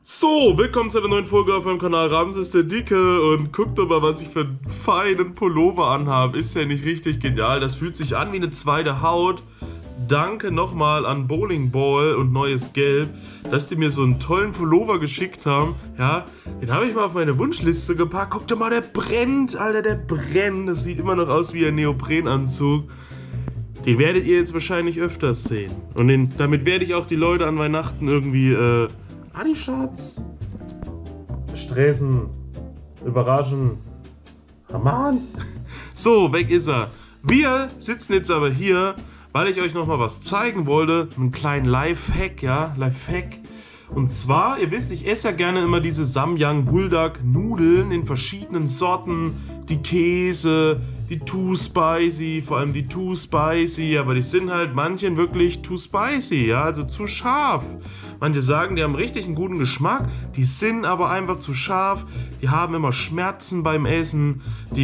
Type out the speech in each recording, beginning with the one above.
So, willkommen zu einer neuen Folge auf meinem Kanal Ramses der Dicke und guckt doch mal, was ich für einen feinen Pullover anhabe. Ist ja nicht richtig genial, das fühlt sich an wie eine zweite Haut. Danke nochmal an Bowling Ball und Neues Gelb, dass die mir so einen tollen Pullover geschickt haben. Ja, den habe ich mal auf meine Wunschliste gepackt. Guckt doch mal, der brennt, Alter, der brennt. Das sieht immer noch aus wie ein Neoprenanzug. Den werdet ihr jetzt wahrscheinlich öfters sehen. Und damit werde ich auch die Leute an Weihnachten irgendwie, Adi Schatz, stressen, überraschen. Haman. So, weg ist er. Wir sitzen jetzt aber hier, weil ich euch nochmal was zeigen wollte. Einen kleinen Lifehack, ja, Lifehack. Und zwar, ihr wisst, ich esse ja gerne immer diese Samyang Buldak Nudeln in verschiedenen Sorten. Die Käse, die Too Spicy, vor allem die Too Spicy, aber die sind halt manchen wirklich too spicy, ja, also zu scharf. Manche sagen, die haben richtig einen guten Geschmack, die sind aber einfach zu scharf, die haben immer Schmerzen beim Essen,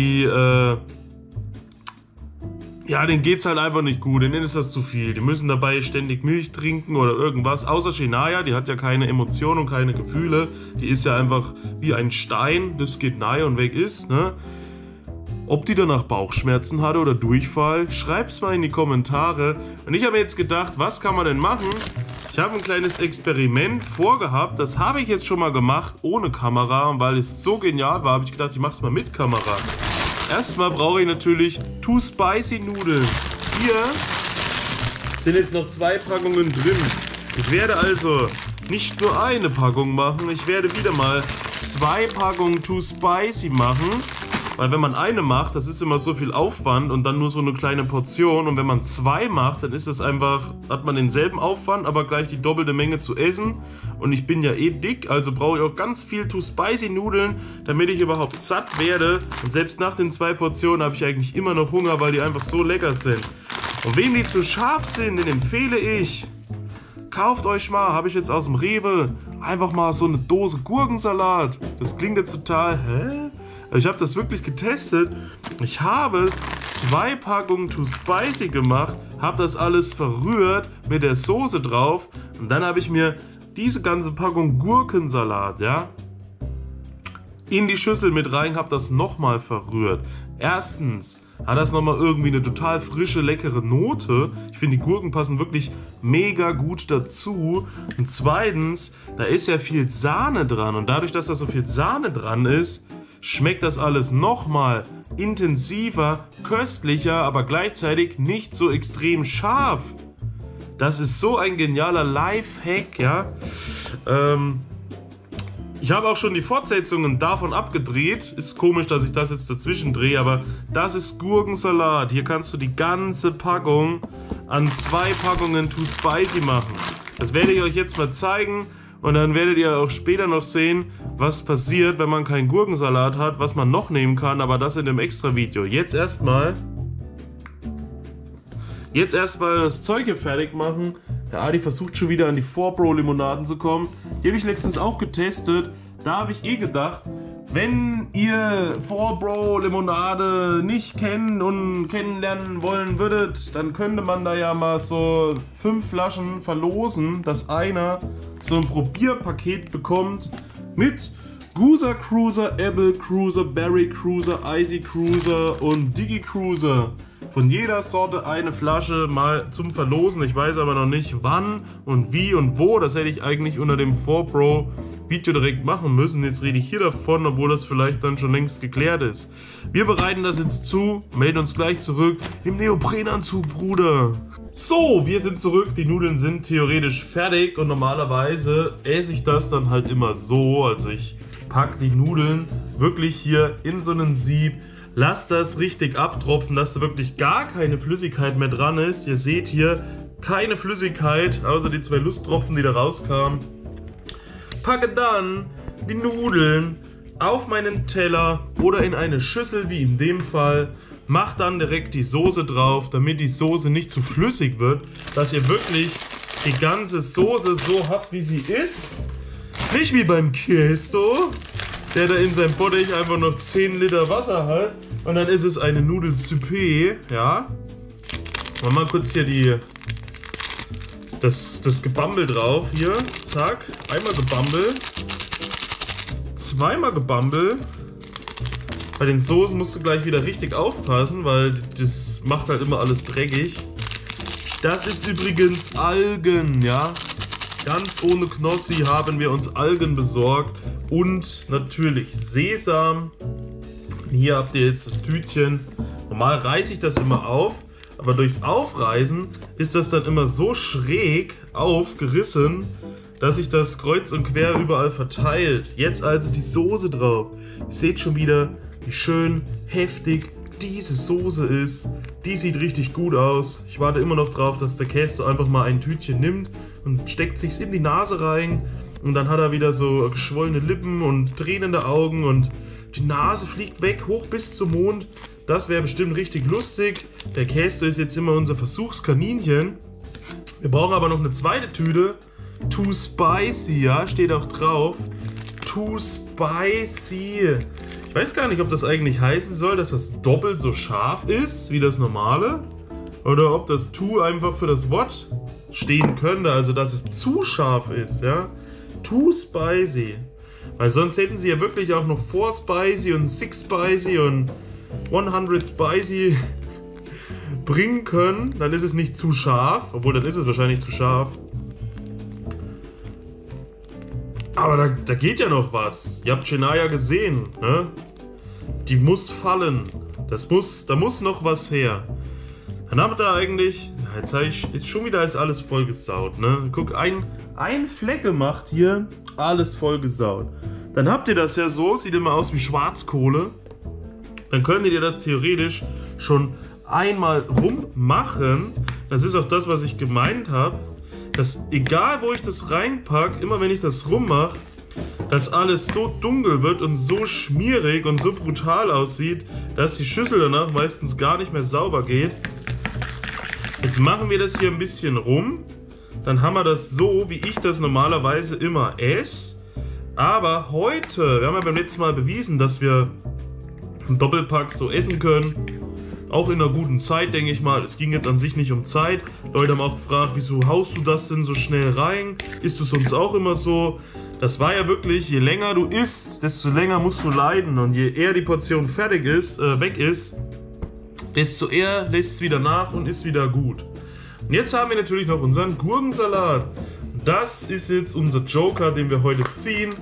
ja, denen geht's halt einfach nicht gut, denen ist das zu viel. Die müssen dabei ständig Milch trinken oder irgendwas. Außer Shania, die hat ja keine Emotionen und keine Gefühle. Die ist ja einfach wie ein Stein, das geht nahe und weg ist, ne? Ob die danach Bauchschmerzen hatte oder Durchfall, schreib's mal in die Kommentare. Und ich habe mir jetzt gedacht, was kann man denn machen? Ich habe ein kleines Experiment vorgehabt. Das habe ich jetzt schon mal gemacht ohne Kamera. Und weil es so genial war, habe ich gedacht, ich mache es mal mit Kamera. Erstmal brauche ich natürlich Too Spicy Nudeln. Hier sind jetzt noch 2 Packungen drin. Ich werde also nicht nur eine Packung machen, ich werde wieder mal 2 Packungen Too Spicy machen. Weil wenn man eine macht, das ist immer so viel Aufwand und dann nur so eine kleine Portion. Und wenn man 2 macht, dann ist das einfach, hat man denselben Aufwand, aber gleich die doppelte Menge zu essen. Und ich bin ja eh dick, also brauche ich auch ganz viel Too Spicy Nudeln, damit ich überhaupt satt werde. Und selbst nach den 2 Portionen habe ich eigentlich immer noch Hunger, weil die einfach so lecker sind. Und wem die zu scharf sind, den empfehle ich, kauft euch mal, habe ich jetzt aus dem Rewe, einfach mal so eine Dose Gurkensalat. Das klingt jetzt total, Ich habe das wirklich getestet. Ich habe 2 Packungen Too Spicy gemacht, habe das alles verrührt mit der Soße drauf und dann habe ich mir diese ganze Packung Gurkensalat, ja, in die Schüssel mit rein, habe das nochmal verrührt. Erstens hat das nochmal irgendwie eine total frische, leckere Note. Ich finde, die Gurken passen wirklich mega gut dazu. Und zweitens, da ist ja viel Sahne dran und dadurch, dass da so viel Sahne dran ist, schmeckt das alles nochmal intensiver, köstlicher, aber gleichzeitig nicht so extrem scharf. Das ist so ein genialer Lifehack, ja. Ich habe auch schon die Fortsetzungen davon abgedreht. Ist komisch, dass ich das jetzt dazwischen drehe, aber das ist Gurkensalat. Hier kannst du die ganze Packung an 2 Packungen Too Spicy machen. Das werde ich euch jetzt mal zeigen. Und dann werdet ihr auch später noch sehen, was passiert, wenn man keinen Gurkensalat hat, was man noch nehmen kann, aber das in dem extra Video. Jetzt erstmal das Zeug hier fertig machen. Der Adi versucht schon wieder an die 4Bro Limonaden zu kommen. Die habe ich letztens auch getestet. Da habe ich gedacht, wenn ihr 4Bro Limonade nicht kennen und kennenlernen wollen würdet, dann könnte man da ja mal so 5 Flaschen verlosen, dass einer so ein Probierpaket bekommt mit Guza Cruiser, Apple Cruiser, Berry Cruiser, Icy Cruiser und Digi Cruiser. Von jeder Sorte eine Flasche mal zum Verlosen. Ich weiß aber noch nicht wann und wie und wo. Das hätte ich eigentlich unter dem 4Bro Video direkt machen müssen. Jetzt rede ich hier davon, obwohl das vielleicht dann schon längst geklärt ist. Wir bereiten das jetzt zu, melden uns gleich zurück im Neoprenanzug, Bruder. So, wir sind zurück. Die Nudeln sind theoretisch fertig und normalerweise esse ich das dann halt immer so. Also ich packe die Nudeln wirklich hier in so einen Sieb. Lasst das richtig abtropfen, dass da wirklich gar keine Flüssigkeit mehr dran ist. Ihr seht hier keine Flüssigkeit, außer die 2 Lusttropfen, die da rauskamen. Packe dann die Nudeln auf meinen Teller oder in eine Schüssel, wie in dem Fall. Macht dann direkt die Soße drauf, damit die Soße nicht zu flüssig wird, dass ihr wirklich die ganze Soße so habt, wie sie ist. Nicht wie beim Kesto, der da in seinem Bottich einfach noch 10 Liter Wasser hat und dann ist es eine Nudelsuppe, ja. Mal kurz hier das Gebammel drauf, hier, zack, einmal gebammelt zweimal Gebammel. Bei den Soßen musst du gleich wieder richtig aufpassen, weil das macht halt immer alles dreckig. Das ist übrigens Algen, ja. Ganz ohne Knossi haben wir uns Algen besorgt. Und natürlich Sesam. Hier habt ihr jetzt das Tütchen. Normal reiße ich das immer auf. Aber durchs Aufreißen ist das dann immer so schräg aufgerissen, dass sich das kreuz und quer überall verteilt. Jetzt also die Soße drauf. Ihr seht schon wieder, wie schön heftig diese Soße ist. Die sieht richtig gut aus. Ich warte immer noch drauf, dass der Käse einfach mal ein Tütchen nimmt und steckt sich's in die Nase rein. Und dann hat er wieder so geschwollene Lippen und tränende Augen und die Nase fliegt weg, hoch bis zum Mond. Das wäre bestimmt richtig lustig. Der Käse ist jetzt immer unser Versuchskaninchen. Wir brauchen aber noch eine zweite Tüte. Too spicy, ja, steht auch drauf. Too spicy. Ich weiß gar nicht, ob das eigentlich heißen soll, dass das doppelt so scharf ist wie das normale. Oder ob das too einfach für das Wort stehen könnte, also dass es zu scharf ist, ja. Too spicy. Weil sonst hätten sie ja wirklich auch noch 4 spicy und 6 spicy und 100 spicy bringen können. Dann ist es nicht zu scharf, obwohl dann ist es wahrscheinlich zu scharf. Aber da geht ja noch was. Ihr habt Shania gesehen, ne? Die muss fallen. Da muss noch was her. Dann habt ihr eigentlich... Jetzt habe ich... Jetzt schon wieder ist alles vollgesaut, ne? Guck, ein Fleck gemacht hier. Alles vollgesaut. Dann habt ihr das ja so. Sieht immer aus wie Schwarzkohle. Dann könntet ihr das theoretisch schon einmal rummachen. Das ist auch das, was ich gemeint habe. Dass egal wo ich das reinpacke, immer wenn ich das rummache, dass alles so dunkel wird und so schmierig und so brutal aussieht, dass die Schüssel danach meistens gar nicht mehr sauber geht. Jetzt machen wir das hier ein bisschen rum. Dann haben wir das so, wie ich das normalerweise immer esse. Aber heute, wir haben ja beim letzten Mal bewiesen, dass wir einen Doppelpack so essen können. Auch in einer guten Zeit, denke ich mal. Es ging jetzt an sich nicht um Zeit. Leute haben auch gefragt, wieso haust du das denn so schnell rein? Isst du sonst auch immer so? Das war ja wirklich, je länger du isst, desto länger musst du leiden. Und je eher die Portion fertig ist, weg ist, desto eher lässt es wieder nach und ist wieder gut. Und jetzt haben wir natürlich noch unseren Gurkensalat. Das ist jetzt unser Joker, den wir heute ziehen.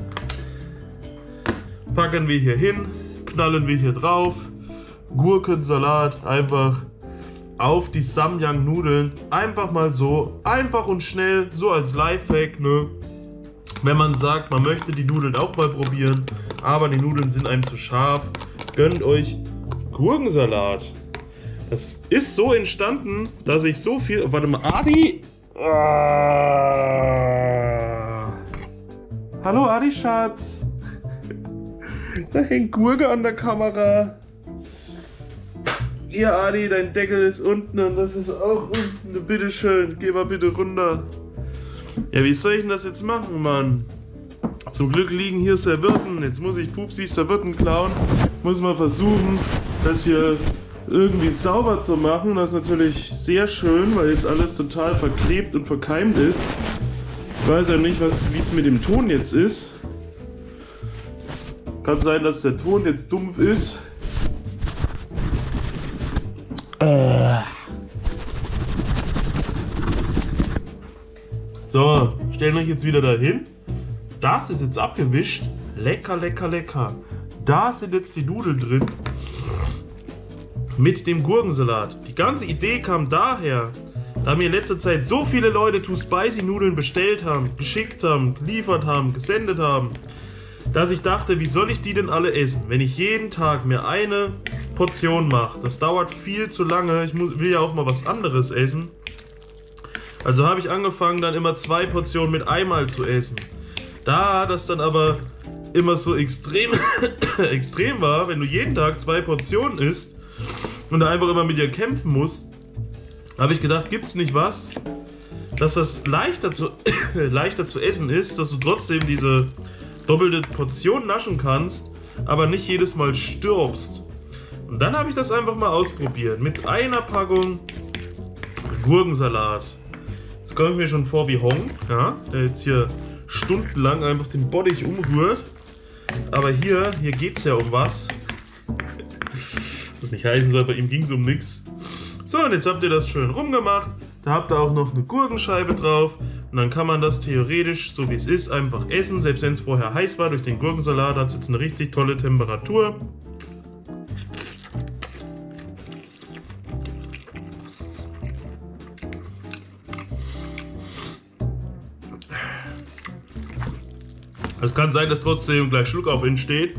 Packen wir hier hin, knallen wir hier drauf. Gurkensalat einfach auf die Samyang-Nudeln. Einfach mal so, einfach und schnell, so als Lifehack, ne? Wenn man sagt, man möchte die Nudeln auch mal probieren, aber die Nudeln sind einem zu scharf, gönnt euch Gurkensalat. Das ist so entstanden, dass ich so viel... Warte mal, Adi? Hallo Adi, Schatz. Da hängt Gurke an der Kamera. Ja, Adi, dein Deckel ist unten und das ist auch unten. Bitteschön, geh mal bitte runter. Ja, wie soll ich denn das jetzt machen, Mann? Zum Glück liegen hier Servietten. Jetzt muss ich Pupsis Servietten klauen. Muss mal versuchen, das hier irgendwie sauber zu machen. Das ist natürlich sehr schön, weil jetzt alles total verklebt und verkeimt ist. Ich weiß ja nicht, wie es mit dem Ton jetzt ist. Kann sein, dass der Ton jetzt dumpf ist. So, stellen euch jetzt wieder dahin. Das ist jetzt abgewischt. Lecker, lecker, lecker. Da sind jetzt die Nudeln drin. Mit dem Gurkensalat. Die ganze Idee kam daher, da mir in letzter Zeit so viele Leute Too Spicy Nudeln bestellt haben, geschickt haben, geliefert haben, gesendet haben, dass ich dachte, wie soll ich die denn alle essen, wenn ich jeden Tag mir eine Portion mache. Das dauert viel zu lange. Ich will ja auch mal was anderes essen. Also habe ich angefangen, dann immer 2 Portionen mit einmal zu essen. Da das dann aber immer so extrem war, wenn du jeden Tag 2 Portionen isst und da einfach immer mit dir kämpfen musst, habe ich gedacht, gibt es nicht was, dass das leichter zu essen ist, dass du trotzdem diese doppelte Portion naschen kannst, aber nicht jedes Mal stirbst. Und dann habe ich das einfach mal ausprobiert mit einer Packung Gurkensalat. Jetzt komme ich mir schon vor wie Hong, ja, der jetzt hier stundenlang einfach den Bottich umrührt. Aber hier geht es ja um was. Was nicht heißen soll, bei ihm ging es um nichts. So, und jetzt habt ihr das schön rumgemacht. Da habt ihr auch noch eine Gurkenscheibe drauf. Und dann kann man das theoretisch, so wie es ist, einfach essen. Selbst wenn es vorher heiß war, durch den Gurkensalat hat es jetzt eine richtig tolle Temperatur. Es kann sein, dass trotzdem gleich Schluck auf entsteht.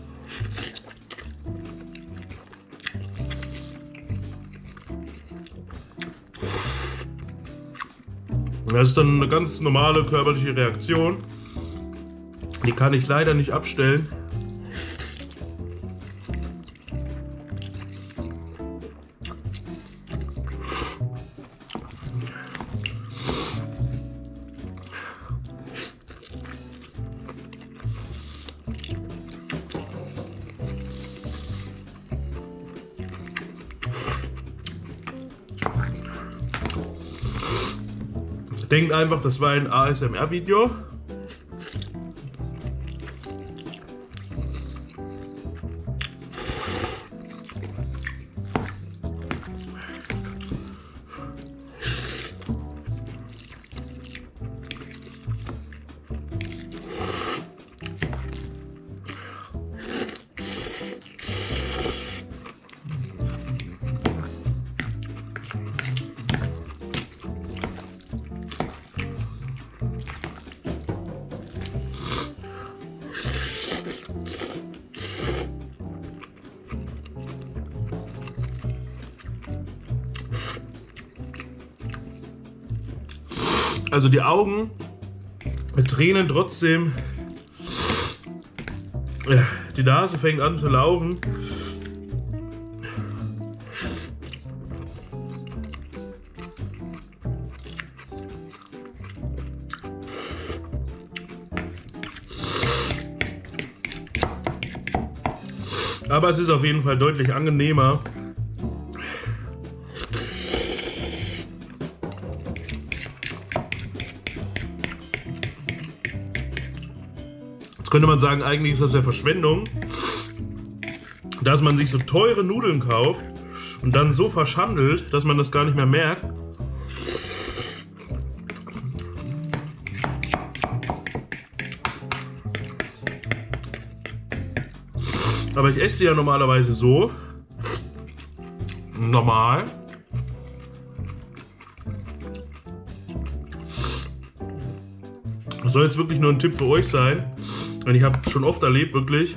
Das ist dann eine ganz normale körperliche Reaktion. Die kann ich leider nicht abstellen. Denkt einfach, das war ein ASMR-Video. Also die Augen tränen trotzdem. Die Nase fängt an zu laufen. Aber es ist auf jeden Fall deutlich angenehmer. Jetzt könnte man sagen, eigentlich ist das ja Verschwendung, dass man sich so teure Nudeln kauft und dann so verschandelt, dass man das gar nicht mehr merkt. Aber ich esse sie ja normalerweise so. Normal. Das soll jetzt wirklich nur ein Tipp für euch sein. Und ich habe schon oft erlebt, wirklich,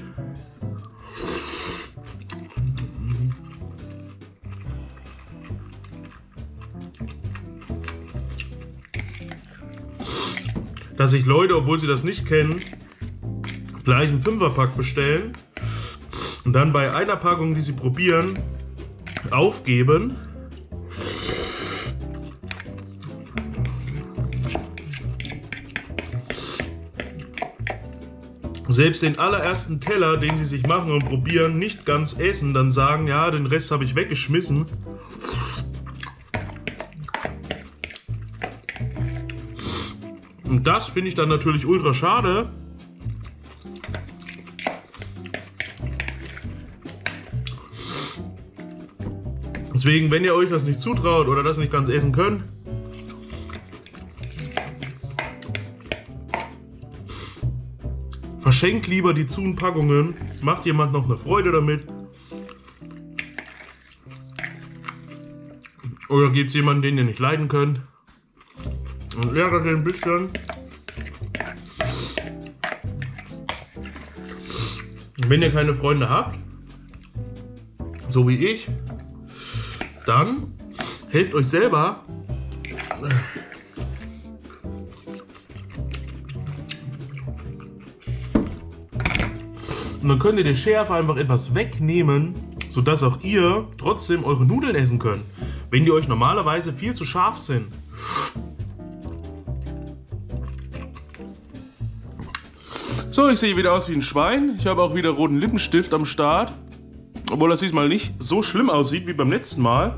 dass sich Leute, obwohl sie das nicht kennen, gleich einen Fünferpack bestellen und dann bei einer Packung, die sie probieren, aufgeben. Selbst den allerersten Teller, den sie sich machen und probieren, nicht ganz essen, dann sagen, ja, den Rest habe ich weggeschmissen. Und das finde ich dann natürlich ultra schade. Deswegen, wenn ihr euch das nicht zutraut oder das nicht ganz essen könnt, verschenkt lieber die Packungen, macht jemand noch eine Freude damit. Oder gebt es jemandem, den ihr nicht leiden könnt. Und ärgert den ein bisschen. Und wenn ihr keine Freunde habt, so wie ich, dann helft euch selber. Und dann könnt ihr die Schärfe einfach etwas wegnehmen, sodass auch ihr trotzdem eure Nudeln essen könnt, wenn die euch normalerweise viel zu scharf sind. So, ich sehe wieder aus wie ein Schwein. Ich habe auch wieder roten Lippenstift am Start. Obwohl das diesmal nicht so schlimm aussieht wie beim letzten Mal.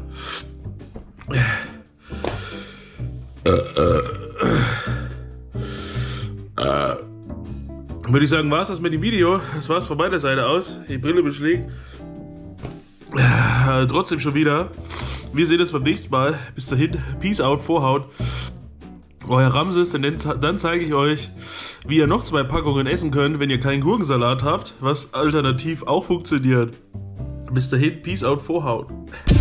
Würde ich sagen, war es das mit dem Video. Das war's von meiner Seite aus. Die Brille beschlägt. Trotzdem schon wieder. Wir sehen uns beim nächsten Mal. Bis dahin, Peace out, Vorhaut. Euer Ramses, denn dann zeige ich euch, wie ihr noch 2 Packungen essen könnt, wenn ihr keinen Gurkensalat habt, was alternativ auch funktioniert. Bis dahin, Peace out, Vorhaut.